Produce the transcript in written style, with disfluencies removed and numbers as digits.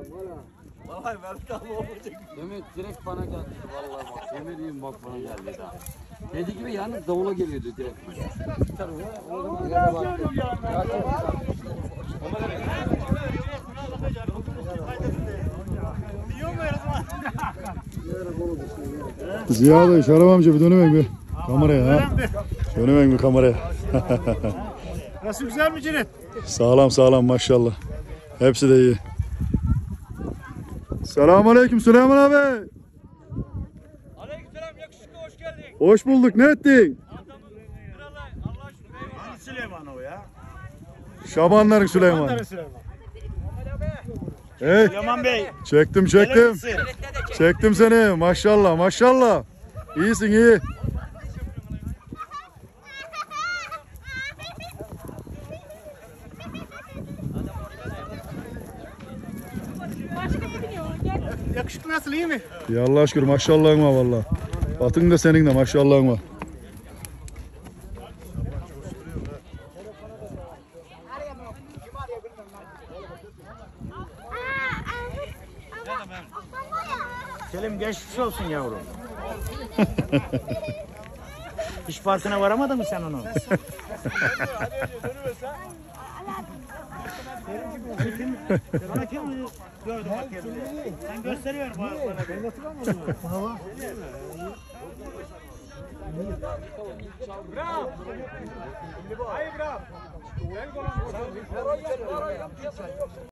Vallahi Mehmet abi olacak. Mehmet direkt bana geldi vallahi bak. Yemin diyeyim bak bana geldi daha. Dediği gibi yalnız davula geliyordu direkt. Ziya Bey, Şarap amca bir dönemek bir kameraya ha. Dönemek bir kameraya. Nasıl güzel mi Cennet? Sağlam sağlam maşallah. Hepsi de iyi. Selamünaleyküm Süleyman abi. Aleykümselam yakışıklı hoş geldin. Hoş bulduk. Ne ettin? Kralı Allah aşkına eyvallah. Hani Süleyman o ya? Şabanların Süleyman. Süleyman. Hey, Süleyman Bey. çektim gelir çektim. misin? Çektim seni. Maşallah maşallah. İyisin iyi. Yakışıklı nasıl, iyi mi? Ya Allah'a şükür maşallahın var valla. Batın da senin de maşallahın var. Selim geçmiş olsun yavrum. Hiç farkına varamadın mı sen onu? Sana kim gördün bakayım? Sen gösteriyorum bana. Bravo. Hayır bravo.